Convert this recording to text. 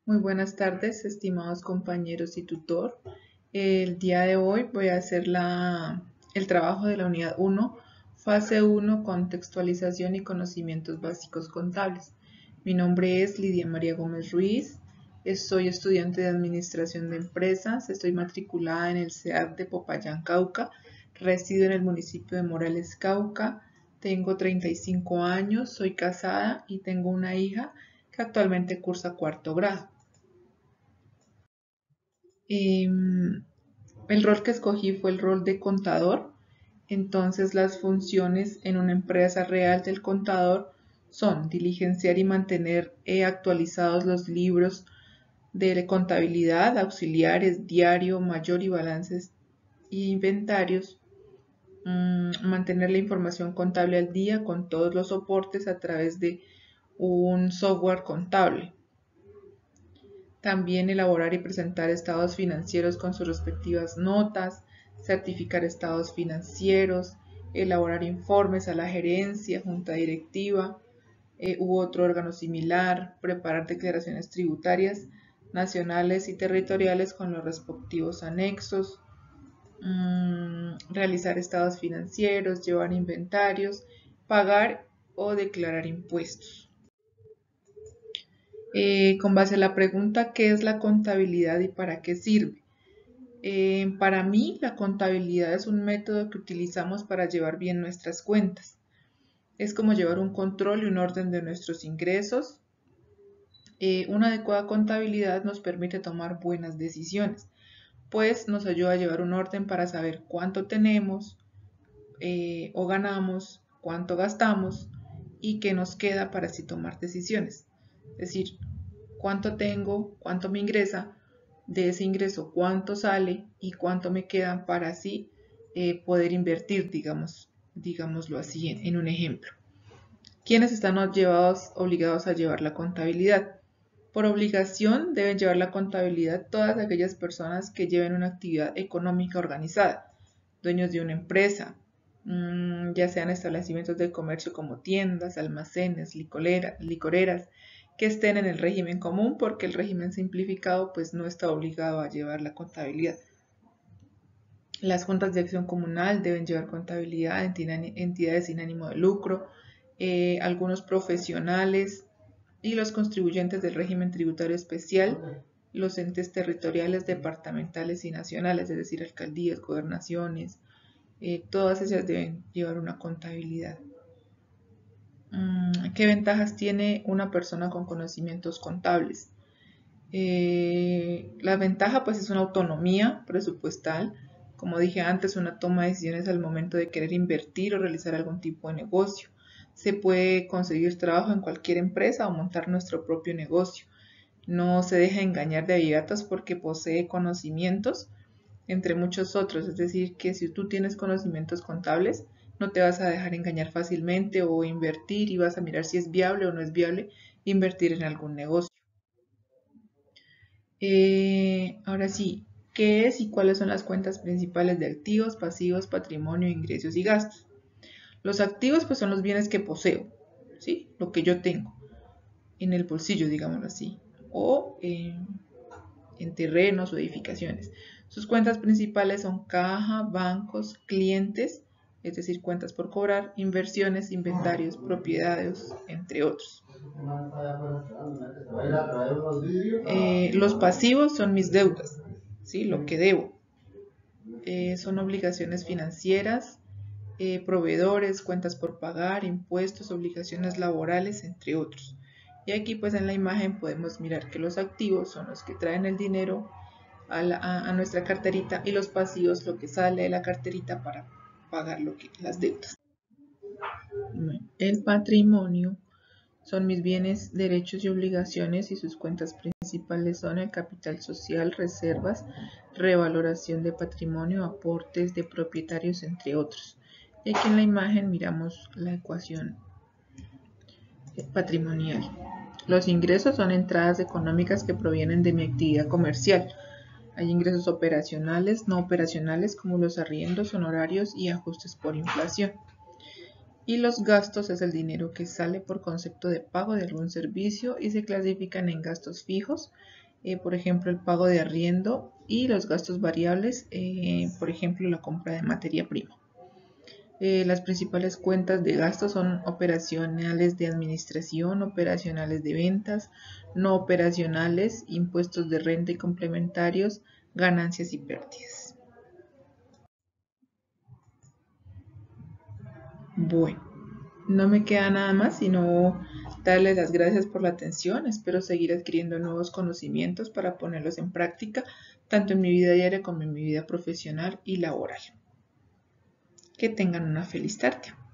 Muy buenas tardes, estimados compañeros y tutor. El día de hoy voy a hacer el trabajo de la unidad 1, fase 1, contextualización y conocimientos básicos contables. Mi nombre es Lidia María Gómez Ruiz, soy estudiante de Administración de Empresas, estoy matriculada en el CEAC de Popayán, Cauca, resido en el municipio de Morales, Cauca, tengo 35 años, soy casada y tengo una hija que actualmente cursa cuarto grado. El rol que escogí fue el rol de contador. Entonces las funciones en una empresa real del contador son diligenciar y mantener actualizados los libros de contabilidad, auxiliares, diario, mayor y balances e inventarios, mantener la información contable al día con todos los soportes a través de un software contable. También elaborar y presentar estados financieros con sus respectivas notas, certificar estados financieros, elaborar informes a la gerencia, junta directiva u otro órgano similar, preparar declaraciones tributarias nacionales y territoriales con los respectivos anexos, realizar estados financieros, llevar inventarios, pagar o declarar impuestos. Con base a la pregunta ¿qué es la contabilidad y para qué sirve? Para mí, la contabilidad es un método que utilizamos para llevar bien nuestras cuentas. Es como llevar un control y un orden de nuestros ingresos. Una adecuada contabilidad nos permite tomar buenas decisiones, pues nos ayuda a llevar un orden para saber cuánto tenemos o ganamos, cuánto gastamos y qué nos queda para así tomar decisiones. Es decir, cuánto tengo, cuánto me ingresa, de ese ingreso cuánto sale y cuánto me queda para así poder invertir, digámoslo así en un ejemplo. ¿Quiénes están obligados a llevar la contabilidad? Por obligación deben llevar la contabilidad todas aquellas personas que lleven una actividad económica organizada, dueños de una empresa, ya sean establecimientos de comercio como tiendas, almacenes, licoreras, que estén en el régimen común, porque el régimen simplificado pues no está obligado a llevar la contabilidad. Las juntas de acción comunal deben llevar contabilidad, entidades sin ánimo de lucro, algunos profesionales y los contribuyentes del régimen tributario especial, los entes territoriales, departamentales y nacionales, es decir, alcaldías, gobernaciones, todas ellas deben llevar una contabilidad. ¿Qué ventajas tiene una persona con conocimientos contables? La ventaja pues es una autonomía presupuestal, como dije antes, una toma de decisiones al momento de querer invertir o realizar algún tipo de negocio. Se puede conseguir trabajo en cualquier empresa o montar nuestro propio negocio. No se deja engañar de avivatas porque posee conocimientos, entre muchos otros. Es decir, que si tú tienes conocimientos contables, no te vas a dejar engañar fácilmente o invertir y vas a mirar si es viable o no es viable invertir en algún negocio. Ahora sí, ¿qué es y cuáles son las cuentas principales de activos, pasivos, patrimonio, ingresos y gastos? Los activos pues son los bienes que poseo, ¿sí? Lo que yo tengo en el bolsillo, digámoslo así, o en terrenos o edificaciones. Sus cuentas principales son caja, bancos, clientes, es decir, cuentas por cobrar, inversiones, inventarios, propiedades, entre otros. Los pasivos son mis deudas, ¿sí? Lo que debo. Son obligaciones financieras, proveedores, cuentas por pagar, impuestos, obligaciones laborales, entre otros. Y aquí pues en la imagen podemos mirar que los activos son los que traen el dinero a nuestra carterita y los pasivos lo que sale de la carterita para pagar las deudas. El patrimonio son mis bienes, derechos y obligaciones y sus cuentas principales son el capital social, reservas, revaloración de patrimonio, aportes de propietarios, entre otros. Y aquí en la imagen miramos la ecuación patrimonial. Los ingresos son entradas económicas que provienen de mi actividad comercial. Hay ingresos operacionales, no operacionales, como los arriendos, honorarios y ajustes por inflación. Y los gastos es el dinero que sale por concepto de pago de algún servicio y se clasifican en gastos fijos, por ejemplo el pago de arriendo, y los gastos variables, por ejemplo la compra de materia prima. Las principales cuentas de gastos son operacionales de administración, operacionales de ventas, no operacionales, impuestos de renta y complementarios, ganancias y pérdidas. Bueno, no me queda nada más sino darles las gracias por la atención. Espero seguir adquiriendo nuevos conocimientos para ponerlos en práctica, tanto en mi vida diaria como en mi vida profesional y laboral. Que tengan una feliz tarde.